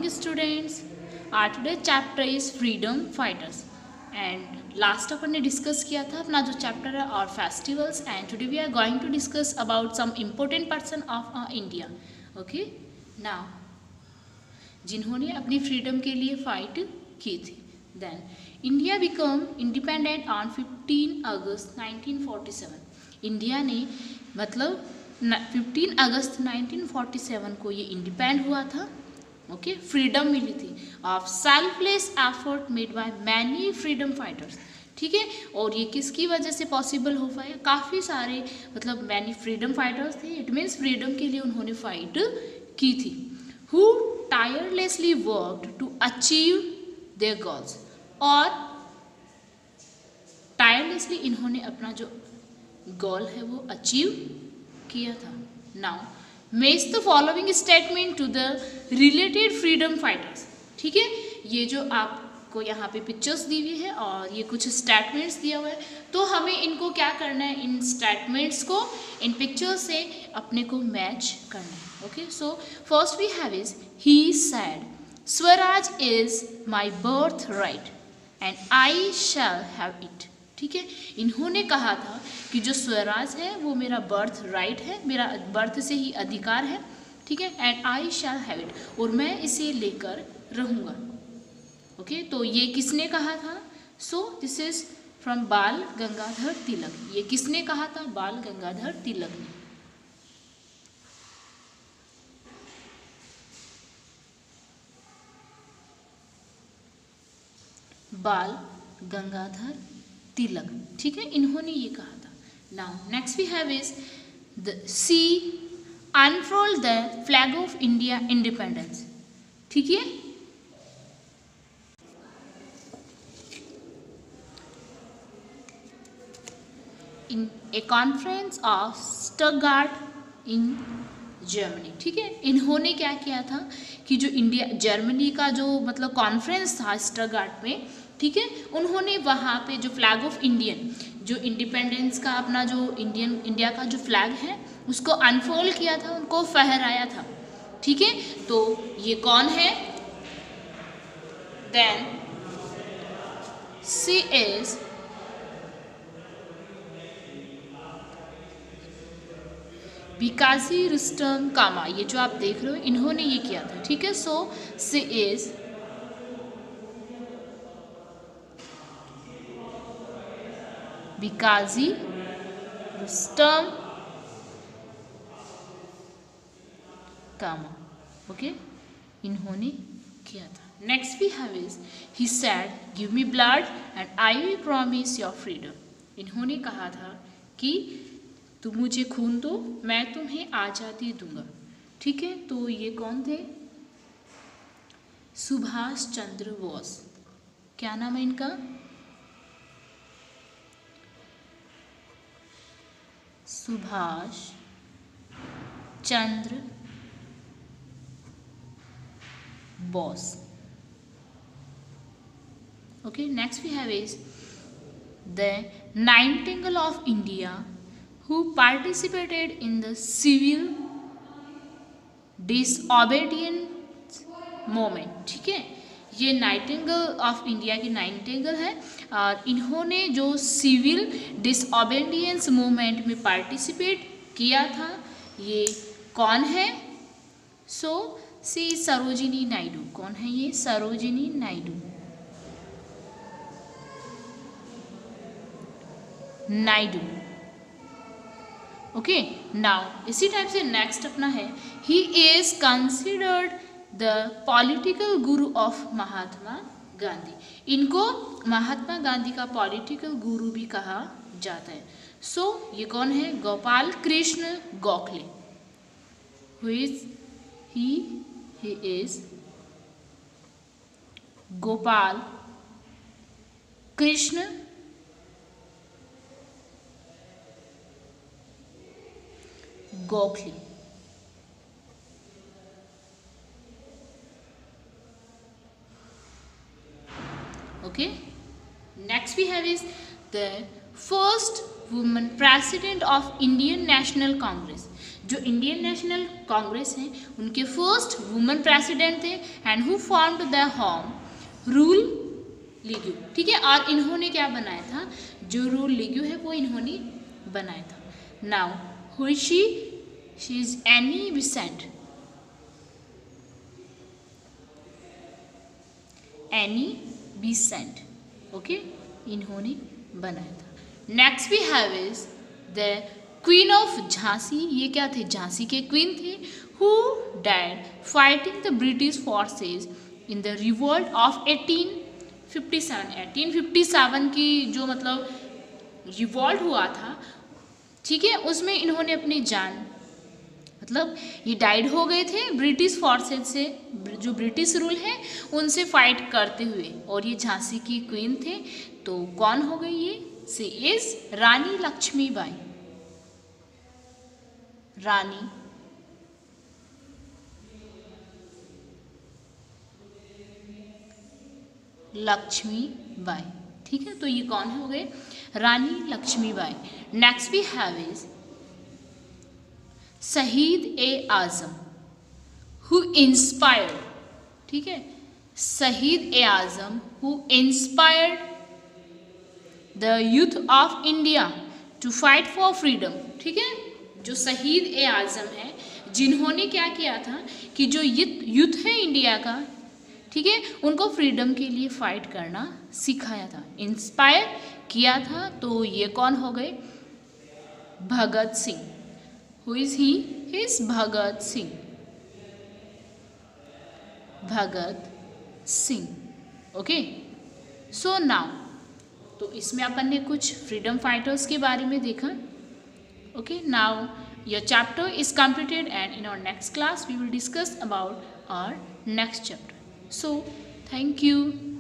morning students. Our today's chapter is freedom fighters and last अपन ने discuss किया था अपना जो चैप्टर है और festivals and today we are going to discuss about some important person of India. Okay now जिन्होंने अपनी freedom के लिए फाइट की थी. Then India become independent on 15 August 1947. India ने मतलब 15 अगस्त 1947 को ये इंडिपेंड हुआ था. ओके फ्रीडम मिली थी of selfless effort made by many freedom fighters. ठीक है, और ये किसकी वजह से पॉसिबल हो पाया? काफ़ी सारे मतलब मैनी फ्रीडम फाइटर्स थे. इट मीन्स फ्रीडम के लिए उन्होंने फाइट की थी. Who tirelessly worked to achieve their goals. और टायरलेसली इन्होंने अपना जो गोल है वो अचीव किया था. Now make the following statement to the related freedom fighters. ठीक है, ये जो आपको यहाँ पे पिक्चर्स दी हुई है और ये कुछ स्टेटमेंट्स दिया हुआ है, तो हमें इनको क्या करना है, इन स्टेटमेंट्स को इन पिक्चर्स से अपने को मैच करना है. Okay so first we have is he said swaraj is my birth right and I shall have it. ठीक है, इन्होंने कहा था कि जो स्वराज है वो मेरा बर्थ राइट है, मेरा बर्थ से ही अधिकार है. ठीक है, and I shall have it, और मैं इसे लेकर रहूँगा. ओके तो ये किसने कहा था? सो दिस इज फ्रॉम बाल गंगाधर तिलक. ये किसने कहा था? बाल गंगाधर तिलक ने. बाल गंगाधर तिलक. ठीक है, इन्होंने ये कहा था. Now next we have is the she unfold the flag of India independence. ठीक है, in a conference of Stuttgart in Germany. ठीक है, इन्होंने क्या किया था कि जो इंडिया जर्मनी का जो मतलब कॉन्फ्रेंस था स्टटगार्ट में, ठीक है, उन्होंने वहाँ पे जो फ्लैग ऑफ इंडियन जो इंडिपेंडेंस का अपना जो इंडिया का जो फ्लैग है उसको अनफोल्ड किया था, उनको फहराया था. ठीक है, तो ये कौन है? Then she is Bhikaji Rustom Cama. ये जो आप देख रहे हो इन्होंने ये किया था. ठीक है, so she is Bhikaji Rustom Cama. Okay, इन्होंने किया था. Next we have is he said give me blood and I will promise your freedom. इन्होंने कहा था कि तुम मुझे खून दो, मैं तुम्हें आज़ादी दूंगा. ठीक है, तो ये कौन थे? सुभाष चंद्र बोस. क्या नाम है इनका? Subhash Chandra Bose. Okay, next we have is the Nightingale of India who participated in the civil disobedience movement. ठीक है, ये नाइटिंगेल ऑफ इंडिया की नाइटिंगेल है और इन्होंने जो सिविल डिसओबीडियंस मूवमेंट में पार्टिसिपेट किया था, ये कौन है? सो सी सरोजिनी नायडू. कौन है ये? सरोजिनी नायडू. नायडू. ओके, नाउ इसी टाइप से नेक्स्ट अपना है he is considered the political guru of Mahatma Gandhi. इनको महात्मा गांधी का पॉलिटिकल गुरु भी कहा जाता है. सो ये कौन है? Gopal Krishna Gokhale. Who is he? He is Gopal Krishna Gokhale. Okay, next we have is the first woman president of Indian National Congress. जो इंडियन नेशनल कांग्रेस है उनके फर्स्ट वुमेन प्रेसिडेंट थे and who formed the Home Rule League. ठीक है, और इन्होंने क्या बनाया था, जो रूल लीग है वो इन्होंने बनाया था। Now who is she is Annie Besant. Annie Besant, okay, इन्होंने बनाया था। Next we have is the queen of Jhansi. ये क्या थे, झांसी के क्वीन थे, who died fighting the British forces in the revolt of 1857। 1857 की जो मतलब रिवोल्ट हुआ था, ठीक है, उसमें इन्होंने अपनी जान मतलब ये डाइड हो गए थे ब्रिटिश फोर्सेस से, जो ब्रिटिश रूल है उनसे फाइट करते हुए, और ये झांसी की क्वीन थे। तो कौन हो गई ये, सी इज रानी लक्ष्मीबाई। रानी लक्ष्मीबाई, ठीक है, तो ये कौन हो गए, Rani Lakshmibai. Next we have is Shaheed e Azam who inspired. ठीक है, Shaheed e Azam who inspired the youth of India to fight for freedom. ठीक है, जो शहीद ए आजम है, जिन्होंने क्या किया था कि जो यूथ है इंडिया का, ठीक है, उनको फ्रीडम के लिए फाइट करना सिखाया था, इंस्पायर किया था। तो ये कौन हो गए, Bhagat Singh. Who is he is Bhagat Singh. Bhagat Singh, okay. So now, तो इसमें अपन ने कुछ फ्रीडम फाइटर्स के बारे में देखा। Okay, now your chapter is completed, and in our next class we will discuss about our next chapter. So thank you.